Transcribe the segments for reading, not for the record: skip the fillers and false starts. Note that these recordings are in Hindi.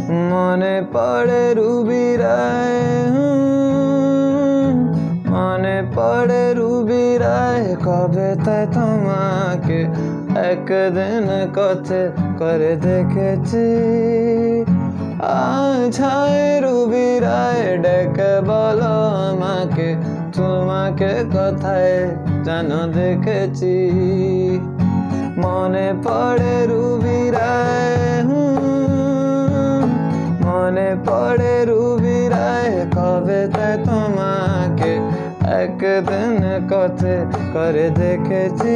মনে পড়ে রুবিরায়, মনে পড়ে রুবিরায়, কবে তাই তোমাকে একদিন কথা করে দেখেছি। আজ হায় রুবিরায়, ডেকে বলো আমাকে, তোমাকে কোথায় যেন দেখেছি। মনে পড়ে রুবিরায়, মনে পড়ে রুবিরায়, কবে তাই তোমাকে একদিন কথা করে দেখেছি।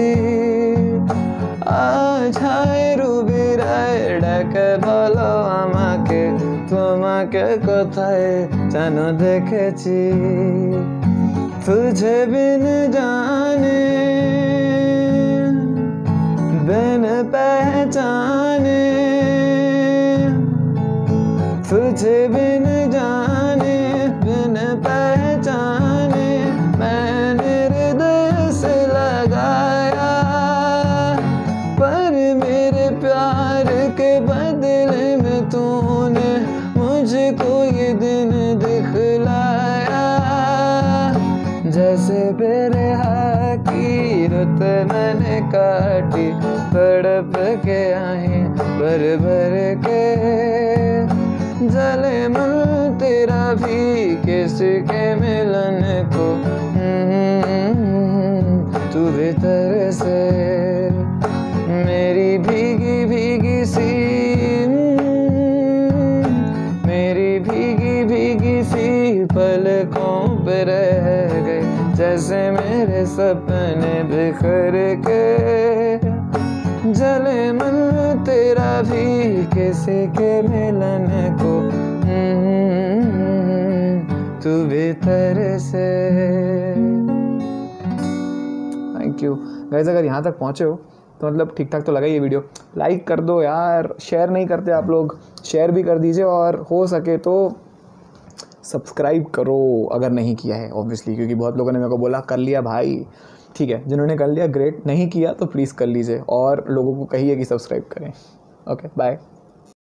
আজ হায় রুবিরায়, ডেকে বলো আমাকে, তোমাকে কোথায় যেন দেখেছি। तुझे बिन जाने बिन पहचाने, तुझे बिन जाने बिन पहचाने, मैंने हृदय से लगाया, पर मेरे प्यार के बदले में तूने मुझको ये दिन दिखलाया। जैसे बेरहा की रुत मैंने काटी, तड़प के आए भर भर के, जले मन तेरा भी किसी के मिलन को, तू भीतर से मेरी भीगी भीगी सी, मेरी भीगी भीगी सी पलकों पे रह गए, जैसे मेरे सपने बिखर के, जले मन तेरा भी किसी के मिलन को, तू भीतर से। थैंक यू गाइस, अगर यहाँ तक पहुँचे हो तो मतलब ठीक ठाक तो लगा ये वीडियो। लाइक कर दो यार, शेयर नहीं करते आप लोग, शेयर भी कर दीजिए, और हो सके तो सब्सक्राइब करो अगर नहीं किया है ऑब्वियसली, क्योंकि बहुत लोगों ने मेरे को बोला कर लिया भाई, ठीक है, जिन्होंने कर लिया ग्रेट, नहीं किया तो प्लीज़ कर लीजिए, और लोगों को कहिए कि सब्सक्राइब करें। Okay bye.